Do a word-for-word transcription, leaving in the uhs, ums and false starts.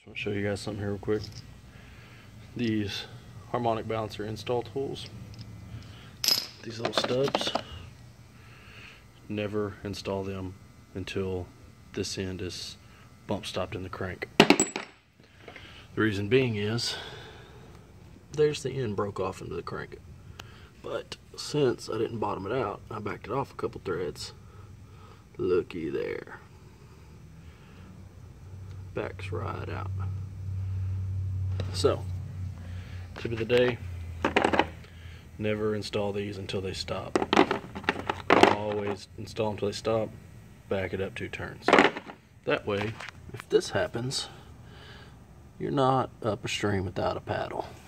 So I'll show you guys something here real quick. These harmonic balancer install tools, these little stubs, never install them until this end is bump stopped in the crank. The reason being is there's the end broke off into the crank, but since I didn't bottom it out, I backed it off a couple threads. Looky there, backs right out. So tip of the day, never install these until they stop. Always install them until they stop, back it up two turns. That way, if this happens, you're not up a stream without a paddle.